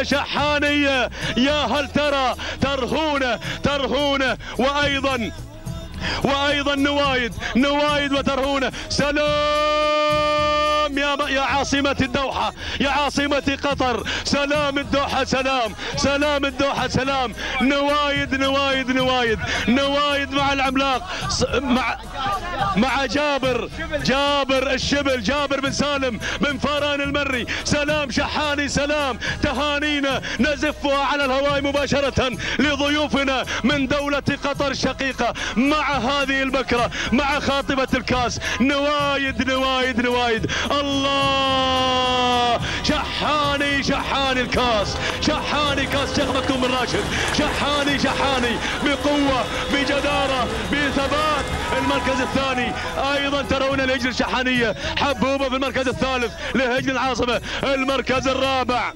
شحانة شحانية، يا هل ترى ترهونة وأيضا نوايد وترهونة. سلام يا عاصمة الدوحة، يا عاصمة قطر، سلام الدوحة، سلام الدوحة، سلام. نوايد مع العملاق، مع جابر الشبل، جابر بن سالم بن فاران المري. سلام شحاني، سلام. تهانينا نزفها على الهواء مباشرة لضيوفنا من دولة قطر الشقيقة مع هذه البكرة، مع خاطبة الكاس. نوايد الله. شحاني الكاس، شحاني كاس شيخ مكتوم بن راشد. شحاني بقوة، بجدارة، بثبات. المركز الثاني ايضا ترون الهجن الشحانية. حبوبة في المركز الثالث لهجن العاصمة. المركز الرابع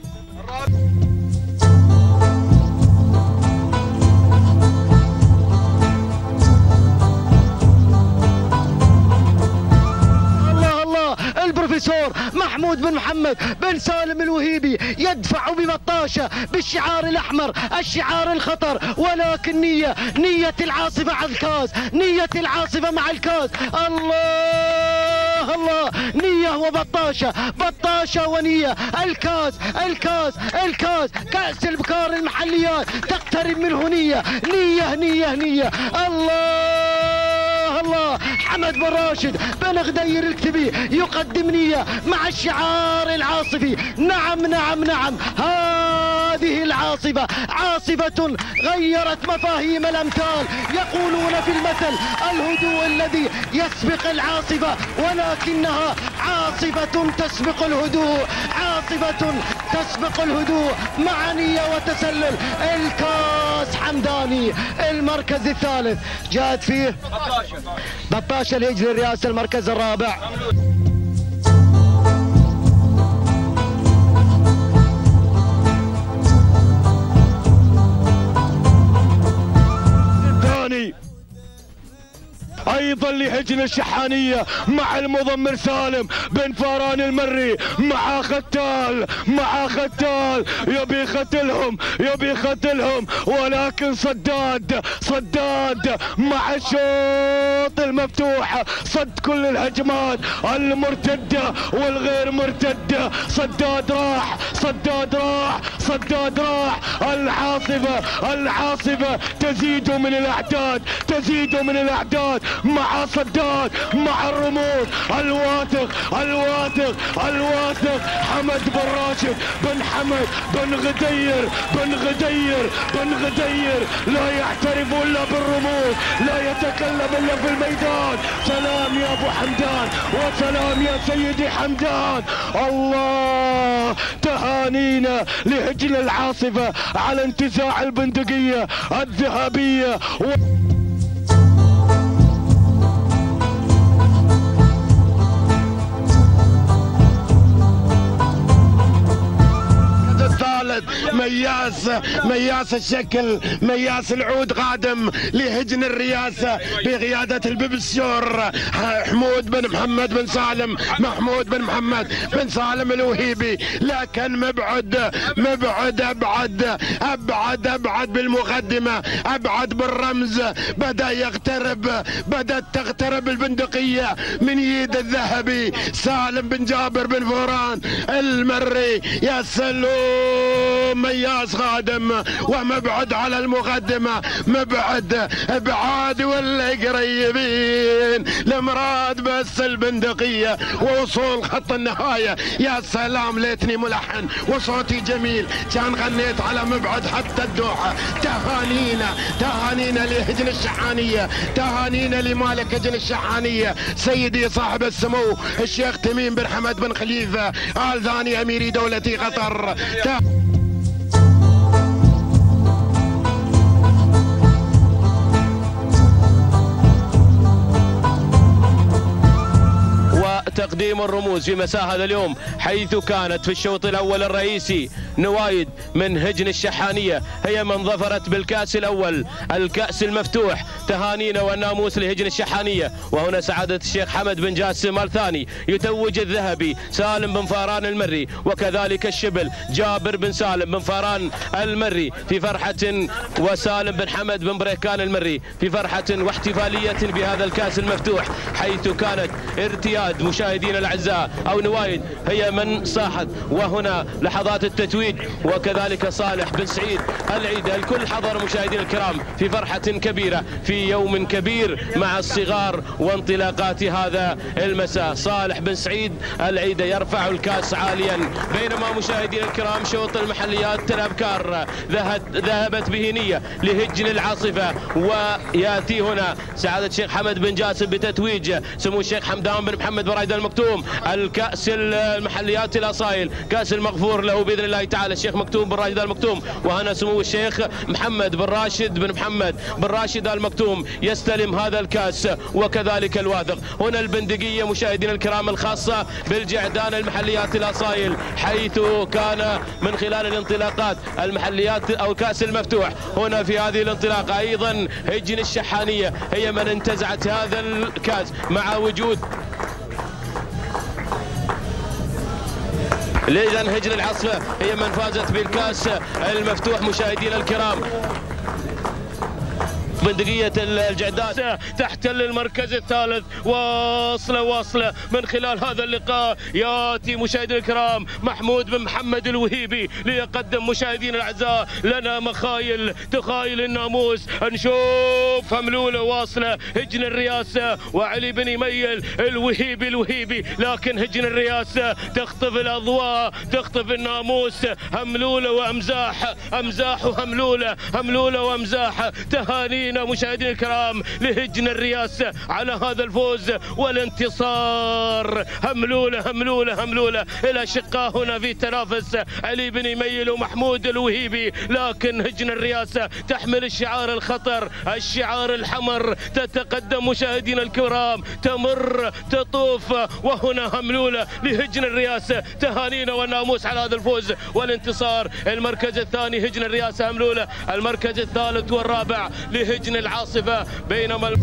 البروفيسور محمود بن محمد بن سالم الوهيبي يدفع ببطاشة بالشعار الأحمر، الشعار الخطر، ولكن نية العاصفة على الكاس، نية العاصفة مع الكاس. الله نية وبطاشة، بطاشة ونية. الكاس كأس البكار المحليات تقترب منه. نية الله. حمد بن راشد بن غدير الكتبي يقدم نية مع الشعار العاصفي. نعم هذه العاصفة عاصفة غيرت مفاهيم الأمثال. يقولون في المثل الهدوء الذي يسبق العاصفة، ولكنها عاصفة تسبق الهدوء، عاصفة تسبق الهدوء مع نية وتسلل. الكاس حمداني المركز الثالث جاءت فيه بطاشة الهجن الرئاسة المركز الرابع. ايضا لهجن الشحانية مع المضمر سالم بن فاران المري، مع ختال يبي يختلهم ولكن صداد مع الشوط المفتوح، صد كل الهجمات المرتدة والغير مرتدة. صداد راح. العاصفة تزيد من الأعداد مع صداد، مع الرموز الواثق حمد بن راشد بن حمد بن غدير لا يعترف الا بالرموز، لا يتكلم الا في الميدان. سلام يا ابو حمدان، وسلام يا سيدي حمدان. الله. تهانينا لهجن العاصفة على انتزاع البندقية الذهبية. مياس الشكل، مياس العود قادم لهجن الرئاسة بقيادة الببسيور محمود بن محمد بن سالم الوهيبي، لكن مبعد أبعد بالمقدمة، أبعد بالرمز. بدأت تقترب البندقية من يد الذهبي سالم بن جابر بن فوران المري. يا سلوم مياس قادم ومبعد على المقدمة، ابعاد ولا قريبين لمراد بس البندقية ووصول خط النهاية. يا سلام ليتني ملحن وصوتي جميل كان غنيت على مبعد حتى الدوحة. تهانينا لهجن الشحانية، تهانينا لمالك هجن الشحانية سيدي صاحب السمو الشيخ تميم بن حمد بن خليفة آل ثاني أميري دولة قطر. تقديم الرموز في مساء هذا اليوم، حيث كانت في الشوط الأول الرئيسي نوايد من هجن الشحانية هي من ظفرت بالكأس الأول، الكأس المفتوح. تهانينا والناموس لهجن الشحانية. وهنا سعادة الشيخ حمد بن جاسم الثاني يتوج الذهبي سالم بن فاران المري، وكذلك الشبل جابر بن سالم بن فاران المري في فرحة، وسالم بن حمد بن بريكان المري في فرحة واحتفالية بهذا الكأس المفتوح، حيث كانت ارتياد مشاهدينا الأعزاء أو نوايد هي من صاحت. وهنا لحظات التتويج، وكذلك صالح بن سعيد العيد. الكل حضر مشاهدينا الكرام في فرحة كبيرة في يوم كبير مع الصغار وانطلاقات هذا المساء. صالح بن سعيد العيد يرفع الكاس عاليا، بينما مشاهدينا الكرام شوط المحليات الأبكار ذهبت به نية لهجن العاصفة، وياتي هنا سعادة الشيخ حمد بن جاسم بتتويج سمو الشيخ حمدان بن محمد بن راشد المكتوم الكأس المحليات الأصايل، كأس المغفور له بإذن الله تعالى الشيخ مكتوم بن راشد المكتوم. وهنا سمو الشيخ محمد بن راشد بن محمد بن راشد المكتوم يستلم هذا الكأس، وكذلك الواثق. هنا البندقية مشاهدينا الكرام الخاصة بالجعدان المحليات الأصايل، حيث كان من خلال الانطلاقات المحليات أو الكأس المفتوح. هنا في هذه الانطلاقة أيضا هجن الشحانية هي من انتزعت هذا الكأس، مع وجود لإذن هجن العاصفة هي من فازت بالكأس المفتوح مشاهدينا الكرام. بندقية الجعدان تحتل المركز الثالث، واصلة من خلال هذا اللقاء ياتي مشاهدينا الكرام محمود بن محمد الوهيبي ليقدم مشاهدينا الاعزاء لنا مخايل تخايل الناموس. نشوف هملولة واصلة هجن الرياسة وعلي بن يميل الوهيبي، لكن هجن الرياسة تخطف الاضواء تخطف الناموس. هملولة وامزاح هملولة وامزاح. تهانينا مشاهدينا الكرام لهجن الرياسة على هذا الفوز والانتصار. هملولة الأشقاء هنا في تنافس علي بن يميل ومحمود الوهيبي، لكن هجن الرياسة تحمل الشعار الخطر الشعار الحمر، تتقدم مشاهدينا الكرام تمر تطوف. وهنا هملولة لهجن الرياسة. تهانينا والناموس على هذا الفوز والانتصار. المركز الثاني هجن الرياسة هملولة، المركز الثالث والرابع لهجن العاصفة. بينما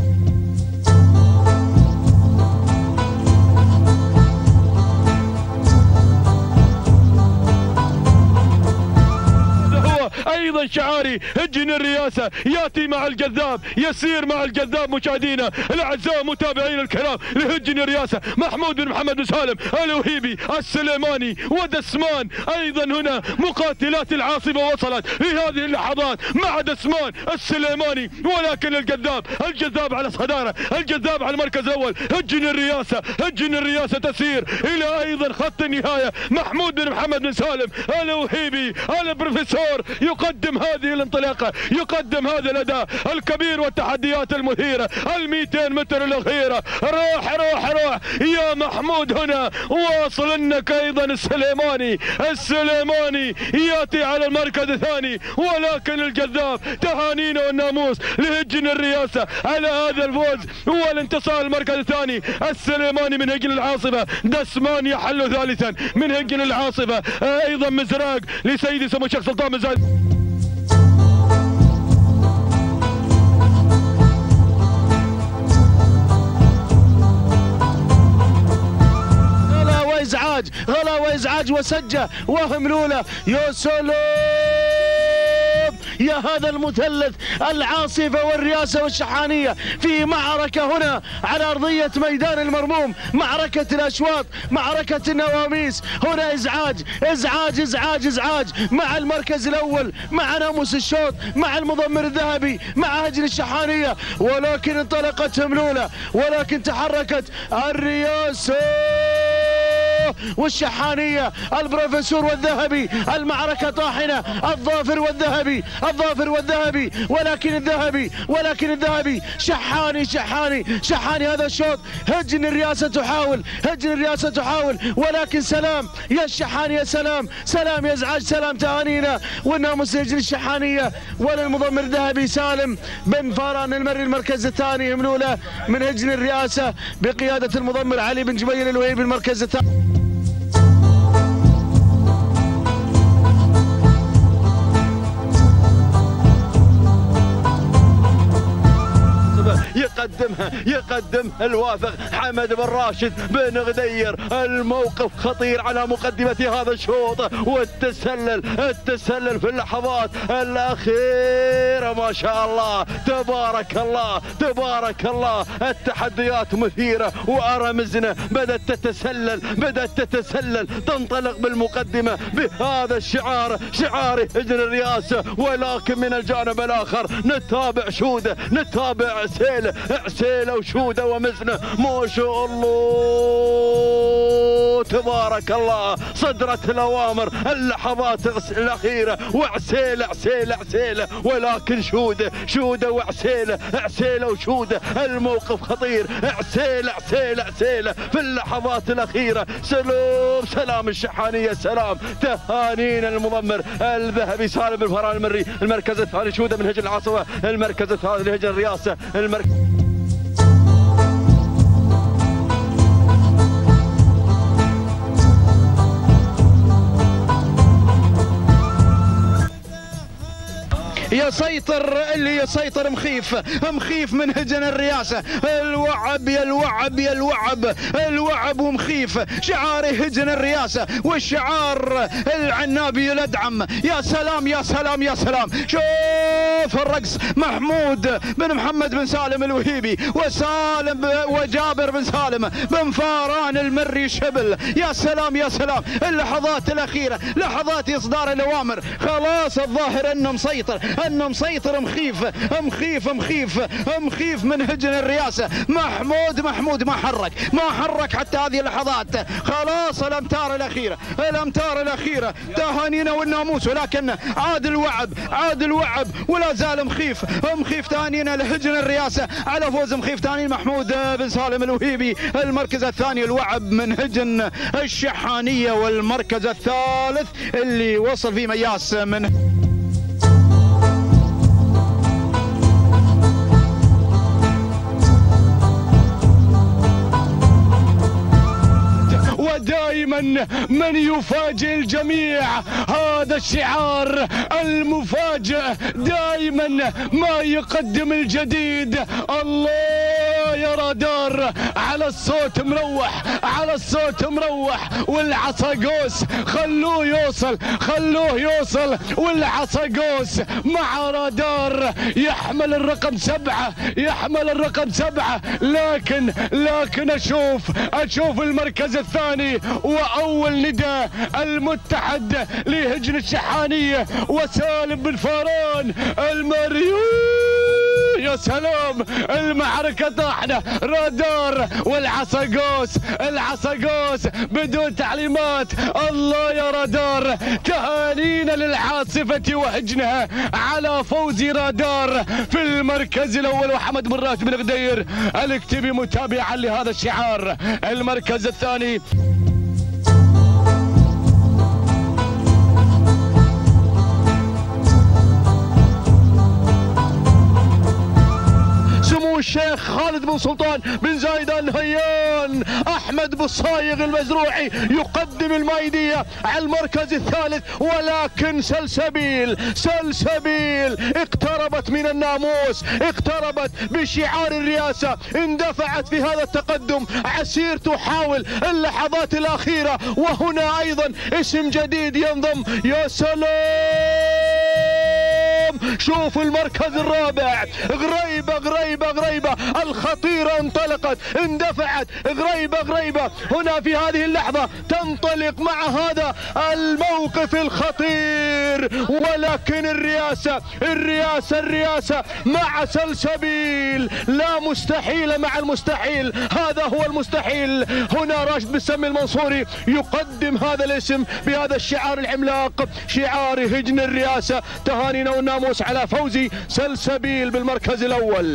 ايضا شعاري هجن الرياسة ياتي مع الجذاب، يسير مع الجذاب مشاهدينا الاعزاء متابعين الكرام لهجن الرياسة محمود بن محمد بن سالم الوهيبي السليماني ودسمان. ايضا هنا مقاتلات العاصفة وصلت في هذه اللحظات مع دسمان السليماني، ولكن الجذاب على الصدارة، الجذاب على المركز الاول. هجن الرياسة تسير الى ايضا خط النهاية. محمود بن محمد بن سالم الوهيبي البروفيسور يقدم هذه الانطلاقة، يقدم هذا الأداء الكبير والتحديات المثيرة. 200 متر الأخيرة روح يا محمود. هنا واصل لك أيضا السليماني يأتي على المركز الثاني، ولكن الجذاب. تهانينا والناموس لهجن الرياسة على هذا الفوز والانتصار. المركز الثاني السليماني من هجن العاصفة، دسمان يحل ثالثا من هجن العاصفة. أيضا مزراق لسيدي سمو الشيخ سلطان مزال. غلا وازعاج وسجة وهملولة. يا سلام يا هذا المثلث العاصفة والرياسة والشحانية في معركة هنا على أرضية ميدان المرموم، معركة الأشواط، معركة النواميس. هنا إزعاج مع المركز الأول، مع ناموس الشوط، مع المضمر الذهبي، مع هجن الشحانية. ولكن انطلقت هملولة، ولكن تحركت الرياسة والشحانية البروفيسور والذهبي، المعركة طاحنة، الظافر والذهبي، الظافر والذهبي، ولكن الذهبي شحاني هذا الشوط. هجن الرئاسة تحاول، ولكن سلام يا الشحاني، يا سلام يا ازعاج، سلام تهانينا والناموس يجري الشحانية وللمضمر الذهبي سالم بن فاران المري. المركز الثاني هملولة من هجن الرئاسة بقيادة المضمر علي بن جبيل الوهيبي. المركز الثاني يقدمها الواثق حمد بن راشد بن غدير. الموقف خطير على مقدمة هذا الشوط، والتسلل في اللحظات الأخيرة. ما شاء الله تبارك الله. التحديات مثيرة وأرمزنا بدأت تتسلل تنطلق بالمقدمة بهذا الشعار، شعار هجن الرئاسة. ولكن من الجانب الآخر نتابع شودة، نتابع عسيلة وشودة ومزنة. ما شاء الله تبارك الله. صدرت الأوامر اللحظات الأخيرة، وعسيلة ولكن شودة وعسيلة وشودة. الموقف خطير. عسيلة في اللحظات الأخيرة. سلام الشحانية، سلام تهانينا المضمر الذهبي سالم بن فاران المري. المركز الثاني شودة من هجن العاصفة. المركز الثالث لهجن الرئاسة. يسيطر مخيف من هجن الرئاسة. الوعب ومخيف. شعار هجن الرئاسة والشعار العنابي الأدعم. يا سلام. شوف الرقص. محمود بن محمد بن سالم الوهيبي وجابر بن سالم بن فاران المري شبل. يا سلام. اللحظات الأخيرة، لحظات إصدار الأوامر. خلاص الظاهر أنه مسيطر مخيف من هجن الرئاسة. محمود ما حرك حتى هذه اللحظات. خلاص الأمتار الأخيرة تهانينا والناموس. ولكن عاد الوعب ولا زال مخيف تهانينا لهجن الرئاسة على فوز مخيف تهاني محمود بن سالم الوهيبي. المركز الثاني الوعب من هجن الشحانية، والمركز الثالث اللي وصل فيه مياس من ودائما من يفاجئ الجميع. هذا الشعار المفاجئ دائما ما يقدم الجديد. الله يا رادار على الصوت مروح والعصاقوس خلوه يوصل والعصاقوس مع رادار يحمل الرقم 7 لكن اشوف المركز الثاني واول نداء المتحد لهجن الشحانية وسالم بن فاران المريو. يا سلام، المعركة طاحنة. رادار والعصاقوس بدون تعليمات. الله يا رادار، تهانينا للعاصفة وهجنها على فوز رادار في المركز الأول. وحمد بن راشد بن غدير الاكتبي متابعا لهذا الشعار. المركز الثاني الشيخ خالد بن سلطان بن زايد النهيان. احمد بن صايغ المزروعي يقدم المايدية على المركز الثالث، ولكن سلسبيل اقتربت من الناموس، اقتربت بشعار الرئاسة، اندفعت في هذا التقدم. عسير تحاول اللحظات الأخيرة، وهنا أيضا اسم جديد ينضم. يا سلام، شوفوا المركز الرابع، غريبة الخطيرة انطلقت، اندفعت غريبة هنا في هذه اللحظة تنطلق مع هذا الموقف الخطير، ولكن الرياسة مع سلسبيل، لا مستحيل مع المستحيل، هذا هو المستحيل. هنا راشد بن سمي المنصوري يقدم هذا الاسم بهذا الشعار العملاق، شعار هجن الرياسة. تهانينا والناموس على فوزي سلسبيل بالمركز الأول.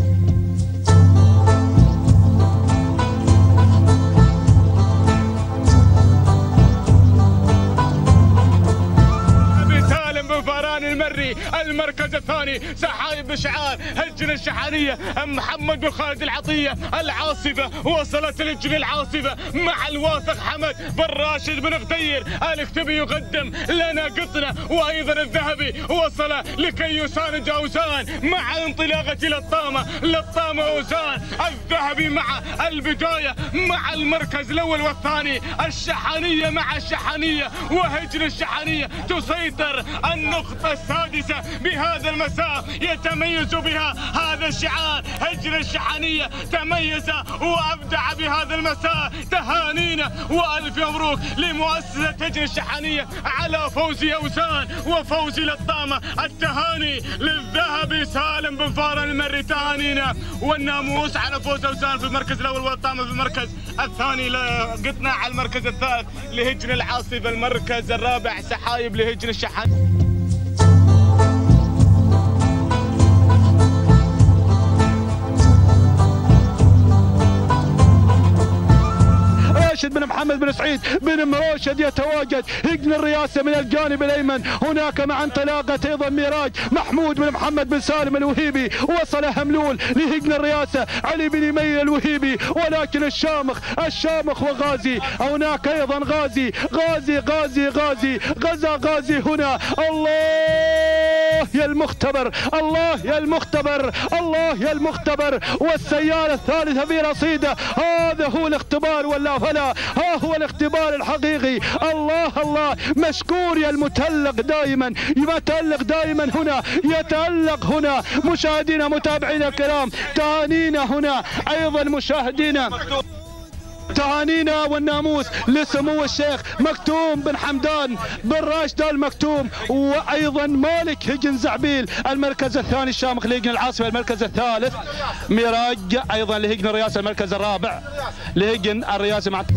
المري المركز الثاني، سحايب بشعار هجن الشحانية. محمد بن خالد العطية العاصفة، وصلت الهجن العاصفة مع الواثق حمد بن راشد بن غدير الكتبي يقدم لنا قطنة، وايضا الذهبي وصل لكيوسان جاوسان مع انطلاقة للطامة اوسان. الذهبي مع البداية مع المركز الاول والثاني، الشحانية مع الشحانية وهجن الشحانية تسيطر. النقطة السادسة بهذا المساء يتميز بها هذا الشعار، هجن الشحانية تميز وابدع بهذا المساء. تهانينا والف مبروك لمؤسسة هجن الشحانية على فوز اوسان وفوز للطامة. التهاني للذهبي سالم بن فارن المري، تهانينا والناموس على فوز اوسان في المركز الاول والطامة في المركز الثاني. قطنا على المركز الثالث لهجن العاصفة، المركز الرابع سحايب لهجن الشحانية. راشد بن محمد بن سعيد بن مروشد يتواجد هجن الرياسة من الجانب الأيمن. هناك مع انطلاقة أيضا ميراج محمود بن محمد بن سالم الوهيبي، وصل هملول لهجن الرياسة علي بن ميل الوهيبي، ولكن الشامخ وغازي. هناك أيضا غازي غازي هنا. الله يا المختبر والسيارة الثالثة في رصيده. هذا هو الاختبار ولا فلا، ها هو الاختبار الحقيقي. الله مشكور يا المتألق دائما، يتألق هنا مشاهدينا متابعينا الكرام. تهانينا هنا ايضا مشاهدينا، تهانينا والناموس لسمو الشيخ مكتوم بن حمدان بن راشد المكتوم، وايضا مالك هجن زعبيل المركز الثاني، الشامخ لهجن العاصفة المركز الثالث، ميراج ايضا لهجن الرياسة المركز الرابع لهجن الرياسة مع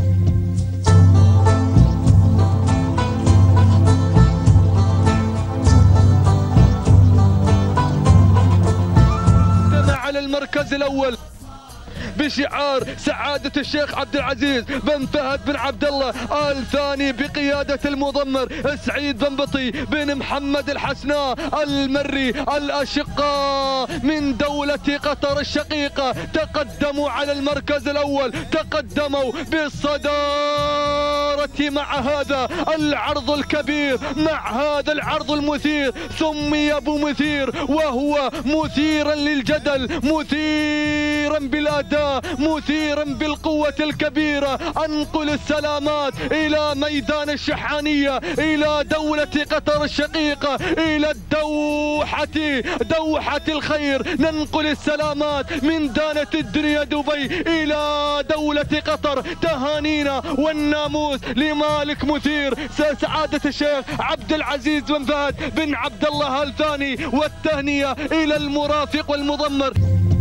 على المركز الاول بشعار سعادة الشيخ عبد العزيز بن فهد بن عبد الله آل ثاني بقيادة المضمر سعيد بن بطي بن محمد الحسناء المري. الأشقاء من دولة قطر الشقيقة تقدموا على المركز الأول، تقدموا بالصدارة مع هذا العرض الكبير، مع هذا العرض المثير. سمي أبو مثير وهو مثيرا للجدل، مثيرا بالأداء، مثيرا بالقوة الكبيرة. أنقل السلامات إلى ميدان الشحانية، إلى دولة قطر الشقيقة، إلى دوحة الخير. ننقل السلامات من دانة الدنيا دبي إلى دولة قطر. تهانينا والناموس لمالك مثير سعادة الشيخ عبد العزيز بن فهد بن عبد الله آل ثاني، والتهنئة إلى المرافق والمضمر.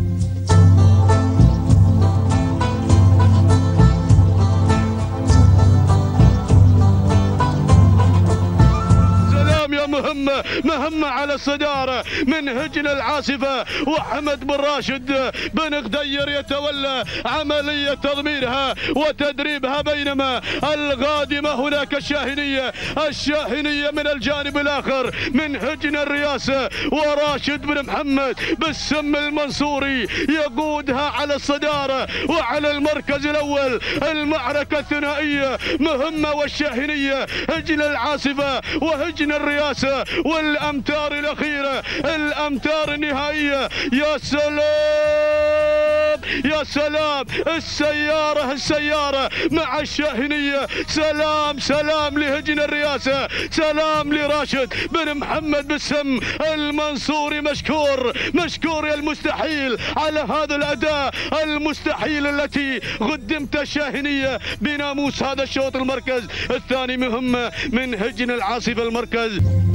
مهمة على الصدارة من هجن العاصفة، وحمد بن راشد بن غدير يتولى عملية تضميرها وتدريبها، بينما القادمة هناك الشاهنية من الجانب الآخر من هجن الرياسة، وراشد بن محمد بالسم المنصوري يقودها على الصدارة وعلى المركز الأول. المعركة الثنائية مهمة والشاهنية، هجن العاصفة وهجن الرياسة، والأمتار الأخيرة، الأمتار النهائية. يا سلام يا سلام السيارة مع الشاهنية. سلام لهجن الرئاسة، سلام لراشد بن محمد بسم المنصوري. مشكور يا المستحيل على هذا الأداء المستحيل التي قدمت الشاهنية بناموس هذا الشوط. المركز الثاني مهمة من هجن العاصفة المركز.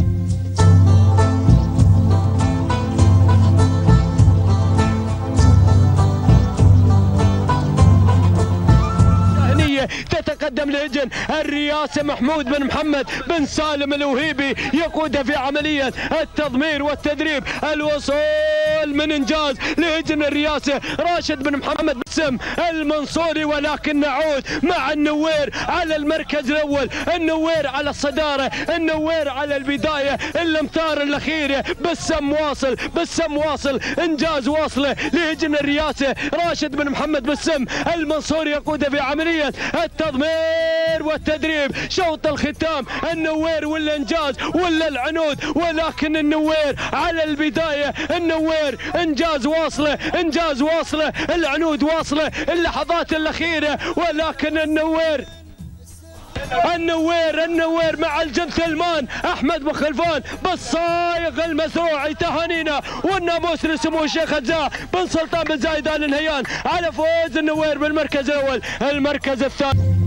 تتقدم لهجن الرئاسة محمود بن محمد بن سالم الوهيبي يقودها في عملية التضمير والتدريب. الوصول من إنجاز لهجن الرئاسة راشد بن محمد بسم المنصوري، ولكن نعود مع النوير على المركز الأول، النوير على الصدارة، النوير على البداية. الأمتار الأخيرة بسم واصل إنجاز واصله لهجن الرئاسة راشد بن محمد بسم المنصوري يقودها في عملية التضمير والتدريب. شوط الختام النوير ولا انجاز ولا العنود، ولكن النوير على البدايه، النوير انجاز واصله العنود واصله اللحظات الاخيره، ولكن النوير مع الجنتلمان احمد بن خلفان بالصايغ المسروعي. تهانينا والناموس لسمو الشيخ أجزاء بن سلطان بن زايد آل نهيان على فوز النوير بالمركز الاول. المركز الثاني